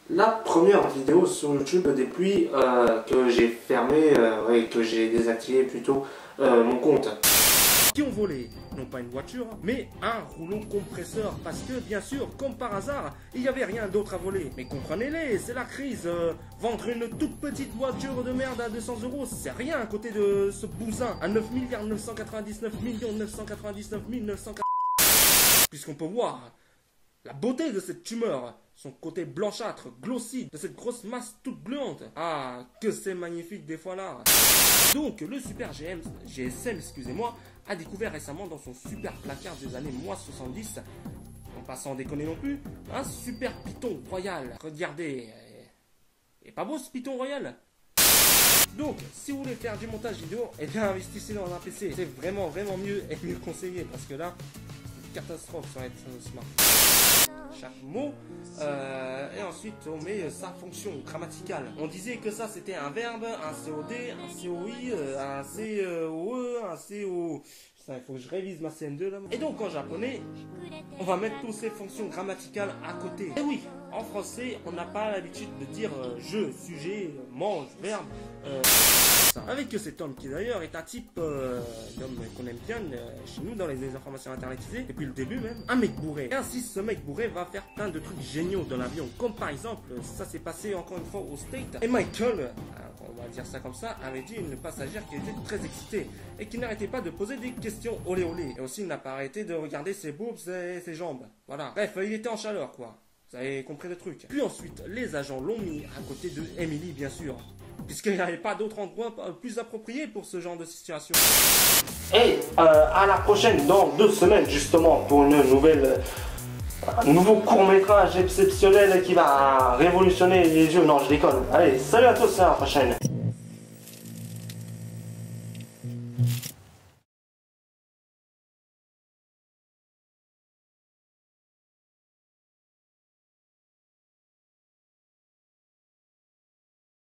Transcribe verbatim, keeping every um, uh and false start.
La première vidéo sur YouTube depuis euh, que j'ai fermé, euh, ouais, que j'ai désactivé plutôt euh, mon compte. Qui ont volé, non pas une voiture, mais un rouleau compresseur. Parce que, bien sûr, comme par hasard, il n'y avait rien d'autre à voler. Mais comprenez-les, c'est la crise. Euh, vendre une toute petite voiture de merde à deux cents euros, c'est rien à côté de ce bousin à neuf milliards neuf cent quatre-vingt-dix-neuf millions neuf cent quatre-vingt-dix-neuf mille neuf cent quatre-vingt-dix-neuf. Puisqu'on peut voir la beauté de cette tumeur, son côté blanchâtre, glossy, de cette grosse masse toute gluante. Ah, que c'est magnifique des fois là. Donc, le Super G M, G S M, excusez-moi, a découvert récemment dans son super placard des années moins soixante-dix, en passant déconner non plus, un super Python royal. Regardez, est pas beau ce Python royal? Donc, si vous voulez faire du montage vidéo, eh bien investissez dans un P C. C'est vraiment, vraiment mieux et mieux conseillé, parce que là, catastrophe sur être smart. Chaque mot euh, et ensuite on met sa fonction grammaticale. On disait que ça c'était un verbe, un C O D, un C O I, un C O E, un C O... Putain, il faut que je révise ma C M deux là. Et donc en japonais, on va mettre toutes ces fonctions grammaticales à côté. Et oui, en français, on n'a pas l'habitude de dire euh, je, sujet, mange, verbe. Euh, Avec cet homme qui d'ailleurs est un type euh, d'homme qu'on aime bien euh, chez nous dans les informations internetisées, depuis le début même, un mec bourré. Et ainsi ce mec bourré va faire plein de trucs géniaux dans l'avion, comme par exemple, ça s'est passé encore une fois au State, et Michael, alors, on va dire ça comme ça, avait dit une passagère qui était très excitée, et qui n'arrêtait pas de poser des questions olé olé, et aussi il n'a pas arrêté de regarder ses boobs et ses jambes, voilà. Bref, il était en chaleur quoi, vous avez compris le truc. Puis ensuite, les agents l'ont mis à côté de Emily bien sûr, puisqu'il n'y avait pas d'autre endroit plus approprié pour ce genre de situation. Et euh, à la prochaine, dans deux semaines justement, pour une nouvelle, un nouveau court-métrage exceptionnel qui va révolutionner les yeux. Non, je déconne. Allez, salut à tous, à la prochaine.